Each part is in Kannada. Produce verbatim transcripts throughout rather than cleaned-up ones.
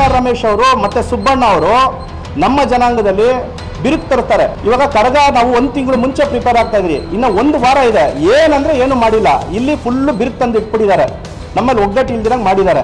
ಆರ್ ರಮೇಶ್ ಅವರು ಮತ್ತೆ ಸುಬ್ಬಣ್ಣ ಅವರು ನಮ್ಮ ಜನಾಂಗದಲ್ಲಿ ಬಿರುಕು ತರ್ತಾರೆ. ಇವಾಗ ಕರಗ ನಾವು ಒಂದು ತಿಂಗಳು ಮುಂಚೆ ಪ್ರಿಪೇರ್ ಆಗ್ತಾ ಇದ್ರಿ, ಇನ್ನು ಒಂದು ವಾರ ಇದೆ, ಏನಂದ್ರೆ ಏನು ಮಾಡಿಲ್ಲ. ಇಲ್ಲಿ ಫುಲ್ಲು ಬಿರುಕು ತಂದು ಇಟ್ಬಿಟ್ಟಿದ್ದಾರೆ, ನಮ್ಮಲ್ಲಿ ಒಗ್ಗಟ್ಟು ಇಲ್ದಿರಂಗೆ ಮಾಡಿದ್ದಾರೆ.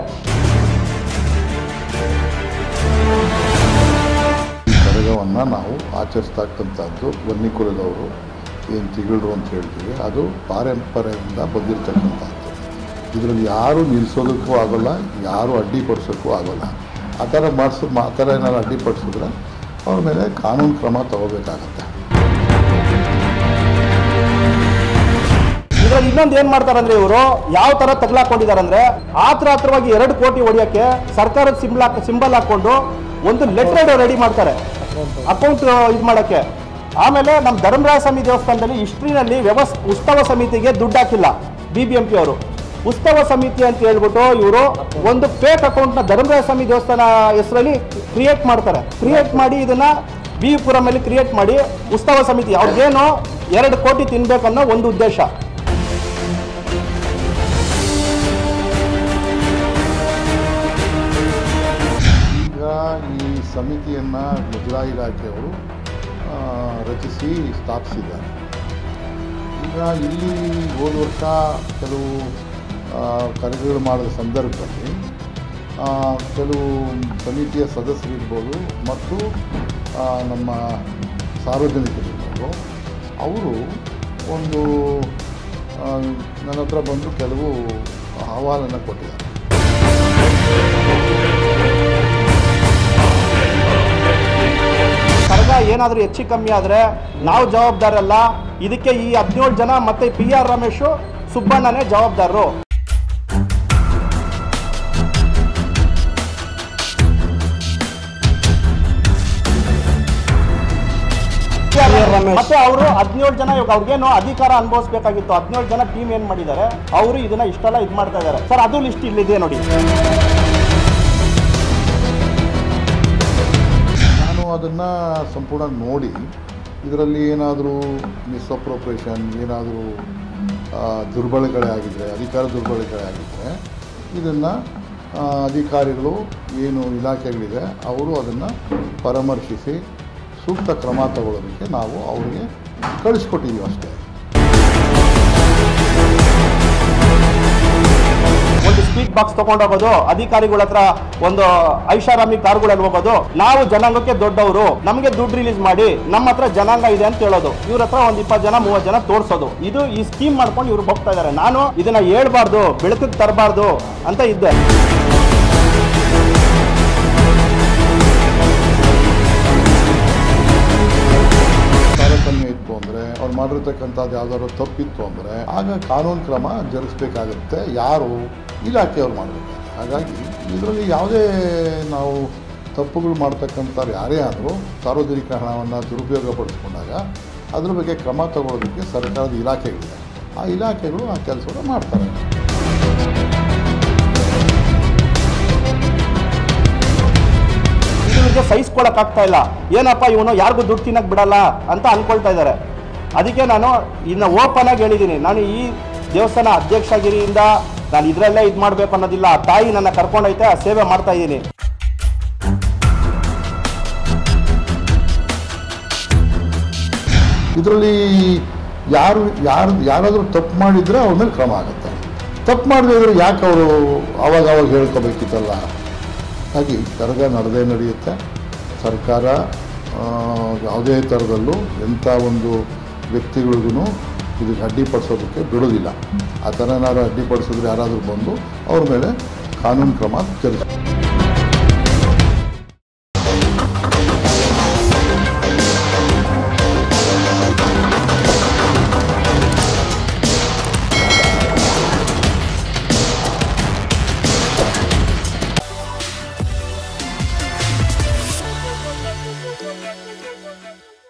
ಈ ಕರಗವನ್ನು ನಾವು ಆಚರಿಸ್ತಕ್ಕಂಥದ್ದು ಬನ್ನಿಕುಲದವರು ಏನು ತಿಗಳು ಅಂತ ಹೇಳ್ತೀವಿ, ಅದು ಪಾರಂಪರೆಯಿಂದ ಬಂದಿರತಕ್ಕಂಥದ್ದು. ಇದರಲ್ಲಿ ಯಾರು ನಿಲ್ಲಿಸೋದಕ್ಕೂ ಆಗೋಲ್ಲ, ಯಾರು ಅಡ್ಡಿಪಡಿಸೋಕ್ಕೂ ಆಗೋಲ್ಲ. ಆ ಥರ ಮಾಡಿಸ್ ಆ ಥರ ಏನಾದ್ರು ಅಡ್ಡಿಪಡಿಸಿದ್ರೆ ಅವ್ರ ಮೇಲೆ ಕಾನೂನು ಕ್ರಮ ತಗೋಬೇಕಾಗತ್ತೆ. ಇದರಲ್ಲಿ ಇನ್ನೊಂದು ಏನು ಮಾಡ್ತಾರೆ ಅಂದರೆ, ಇವರು ಯಾವ ಥರ ತಗ್ಲಾಕೊಂಡಿದ್ದಾರೆ ಅಂದರೆ, ಆತ್ರ ಹತ್ರವಾಗಿ ಎರಡು ಕೋಟಿ ಹೊಡೆಯೋಕ್ಕೆ ಸರ್ಕಾರದ ಸಿಂಬಲ್ ಹಾಕಿ ಸಿಂಬಲ್ ಹಾಕ್ಕೊಂಡು ಒಂದು ಲೆಟರ್ ರೆಡಿ ಮಾಡ್ತಾರೆ ಅಕೌಂಟ್ ಇದು ಮಾಡೋಕ್ಕೆ. ಆಮೇಲೆ ನಮ್ಮ ಧರ್ಮರಾಯ ಸ್ವಾಮಿ ದೇವಸ್ಥಾನದಲ್ಲಿ ಹಿಸ್ಟ್ರಿನಲ್ಲಿ ವ್ಯವಸ್ ಉತ್ಸವ ಸಮಿತಿಗೆ ದುಡ್ಡು ಹಾಕಿಲ್ಲ ಬಿ ಬಿ ಎಂ ಪಿ ಅವರು. ಉತ್ಸವ ಸಮಿತಿ ಅಂತ ಹೇಳ್ಬಿಟ್ಟು ಇವರು ಒಂದು ಫೇಕ್ ಅಕೌಂಟ್ನ ಧರ್ಮರಾಯ ಸ್ವಾಮಿ ದೇವಸ್ಥಾನ ಹೆಸರಲ್ಲಿ ಕ್ರಿಯೇಟ್ ಮಾಡ್ತಾರೆ. ಕ್ರಿಯೇಟ್ ಮಾಡಿ ಇದನ್ನು ಬಿ ಪುರಮಲ್ಲಿ ಕ್ರಿಯೇಟ್ ಮಾಡಿ ಉತ್ಸವ ಸಮಿತಿ ಅವ್ರಿಗೇನು ಎರಡು ಕೋಟಿ ತಿನ್ಬೇಕನ್ನೋ ಒಂದು ಉದ್ದೇಶ. ಈಗ ಈ ಸಮಿತಿಯನ್ನು ಮುಜರಾಯಿ ಇಲಾಖೆಯವರು ರಚಿಸಿ ಸ್ಥಾಪಿಸಿದ್ದಾರೆ. ಈಗ ಇಲ್ಲಿ ಹೋದ ವರ್ಷ ಕೆಲವು ಕರೆಗಳು ಮಾಡಿದ ಸಂದರ್ಭದಲ್ಲಿ ಕೆಲವು ಸಮಿತಿಯ ಸದಸ್ಯರಿರ್ಬೋದು ಮತ್ತು ನಮ್ಮ ಸಾರ್ವಜನಿಕರಿರ್ಬೋದು, ಅವರು ಒಂದು ನನ್ನ ಹತ್ರ ಬಂದು ಕೆಲವು ಅಹವಾಲನ್ನು ಕೊಟ್ಟಿದ್ದಾರೆ. ಕರಗ ಏನಾದರೂ ಹೆಚ್ಚು ಕಮ್ಮಿ ಆದರೆ ನಾವು ಜವಾಬ್ದಾರಲ್ಲ, ಇದಕ್ಕೆ ಈ ಹದಿನೇಳು ಜನ ಮತ್ತು ಪಿ ಆರ್ ರಮೇಶು ಸುಬ್ಬಣ್ಣನೇ ಜವಾಬ್ದಾರರು. ಮತ್ತೆ ಅವರು ಹದಿನೇಳು ಜನ ಇವಾಗ ಅವ್ರಿಗೇನು ಅಧಿಕಾರ ಅನುಭವಿಸಬೇಕಾಗಿತ್ತು, ಹದಿನೇಳು ಜನ ಟೀಮ್ ಏನ್ ಮಾಡಿದ್ದಾರೆ, ಅವರು ಇದನ್ನ ಇಷ್ಟೆಲ್ಲ ಇದು ಮಾಡ್ತಾ ಇದ್ದಾರೆ ಸರ್. ಅದು ಲಿಸ್ಟ್ ಇಲ್ಲಿದೆ ನೋಡಿ. ನಾನು ಅದನ್ನು ಸಂಪೂರ್ಣ ನೋಡಿ ಇದರಲ್ಲಿ ಏನಾದರೂ ಮಿಸ್ಅಪ್ರೋಪ್ರಿಯೇಷನ್, ಏನಾದರೂ ದುರ್ಬಳಕೆ ಆಗಿದ್ದರೆ, ಅಧಿಕಾರ ದುರ್ಬಳಕೆ ಆಗಿದ್ದರೆ ಇದನ್ನು ಅಧಿಕಾರಿಗಳು ಏನು ಇಲಾಖೆಗಳಿದೆ ಅವರು ಅದನ್ನು ಪರಾಮರ್ಶಿಸಿ ಸೂಕ್ತ ಕ್ರಮ ತಗೊಳ್ಳೋದಕ್ಕೆ ನಾವು ಅವರಿಗೆ ಕಳಿಸ್ಕೊಟ್ಟಿದ್ದೀವಿ ಅಷ್ಟೇ. ಒಂದು ಸ್ಪೀಡ್ ಬಾಕ್ಸ್ ತಗೊಂಡೋಗೋದು, ಅಧಿಕಾರಿಗಳ ಹತ್ರ ಒಂದು ಐಷಾರಾಮಿ ಕಾರ್ಗಳಲ್ಲಿ ಹೋಗೋದು, ನಾವು ಜನಾಂಗಕ್ಕೆ ದೊಡ್ಡವರು, ನಮಗೆ ದುಡ್ಡು ರಿಲೀಸ್ ಮಾಡಿ, ನಮ್ಮ ಹತ್ರ ಜನಾಂಗ ಇದೆ ಅಂತ ಹೇಳೋದು, ಇವ್ರ ಹತ್ರ ಒಂದು ಇಪ್ಪತ್ತು ಜನ ಮೂವತ್ತು ಜನ ತೋರಿಸೋದು, ಇದು ಈ ಸ್ಕೀಮ್ ಮಾಡ್ಕೊಂಡು ಇವ್ರು ಹೋಗ್ತಾ ಇದ್ದಾರೆ. ನಾನು ಇದನ್ನ ಹೇಳ್ಬಾರ್ದು, ಬೆಳಕಿಗೆ ತರಬಾರ್ದು ಅಂತ ಇದ್ದೆ. ತಾರತಮ್ಯ ಇತ್ತು ಅಂದರೆ, ಅವ್ರು ಮಾಡಿರ್ತಕ್ಕಂಥದ್ದು ಯಾವ್ದಾದ್ರು ತಪ್ಪಿತ್ತು ಅಂದರೆ ಆಗ ಕಾನೂನು ಕ್ರಮ ಜರುಗಿಸ್ಬೇಕಾಗುತ್ತೆ. ಯಾರು ಇಲಾಖೆಯವ್ರು ಮಾಡಬೇಕು. ಹಾಗಾಗಿ ಇದರಲ್ಲಿ ಯಾವುದೇ ನಾವು ತಪ್ಪುಗಳು ಮಾಡ್ತಕ್ಕಂಥವ್ರು ಯಾರೇ ಆದರೂ ಸಾರ್ವಜನಿಕ ಹಣವನ್ನು ದುರುಪಯೋಗ ಪಡಿಸ್ಕೊಂಡಾಗ ಅದ್ರ ಬಗ್ಗೆ ಕ್ರಮ ತಗೊಳ್ಳೋದಕ್ಕೆ ಸರ್ಕಾರದ ಇಲಾಖೆಗಳಿದೆ. ಆ ಇಲಾಖೆಗಳು ಆ ಕೆಲಸವನ್ನು ಮಾಡ್ತಾರೆ. ಇದಕ್ಕೆ ಸಹಿಸ್ಕೊಳಕ್ಕಾಗ್ತಾ ಇಲ್ಲ, ಏನಪ್ಪ ಇವನು ಯಾರಿಗೂ ದುಡ್ಡು ತಿನ್ನಕ್ಕೆ ಬಿಡಲ್ಲ ಅಂತ ಅನ್ಕೊಳ್ತಾ ಇದ್ದಾರೆ. ಅದಕ್ಕೆ ನಾನು ಇನ್ನು ಓಪನ್ ಆಗಿ ಹೇಳಿದ್ದೀನಿ, ನಾನು ಈ ದೇವಸ್ಥಾನ ಅಧ್ಯಕ್ಷಗಿರಿಯಿಂದ ನಾನು ಇದರಲ್ಲೇ ಇದು ಮಾಡಬೇಕು ಅನ್ನೋದಿಲ್ಲ. ಆ ತಾಯಿ ನನ್ನ ಕರ್ಕೊಂಡೈತೆ, ಆ ಸೇವೆ ಮಾಡ್ತಾ ಇದ್ದೀನಿ. ಇದರಲ್ಲಿ ಯಾರು ಯಾರು ಯಾರಾದರೂ ತಪ್ಪು ಮಾಡಿದರೆ ಅವ್ರ ಮೇಲೆ ಕ್ರಮ ಆಗುತ್ತೆ. ತಪ್ಪು ಮಾಡದಿದ್ರೆ ಯಾಕೆ ಅವರು ಅವಾಗ ಅವಾಗ ಹೇಳ್ಕೋಬೇಕಿತ್ತಲ್ಲ. ಹಾಗೆ ಕರಗ ನಡೆದೇ ನಡೆಯುತ್ತೆ. ಸರ್ಕಾರ ಯಾವುದೇ ಥರದಲ್ಲೂ ಎಂಥ ಒಂದು ವ್ಯಕ್ತಿಗಳಿಗೂ ಇದಕ್ಕೆ ಅಡ್ಡಿಪಡಿಸೋದಕ್ಕೆ ಬಿಡೋದಿಲ್ಲ. ಆ ಥರ ಏನಾದ್ರು ಅಡ್ಡಿಪಡಿಸಿದ್ರೆ ಯಾರಾದರೂ ಬಂದು ಅವ್ರ ಮೇಲೆ ಕಾನೂನು ಕ್ರಮ ಜರುಗಿಸ್ತಾರೆ.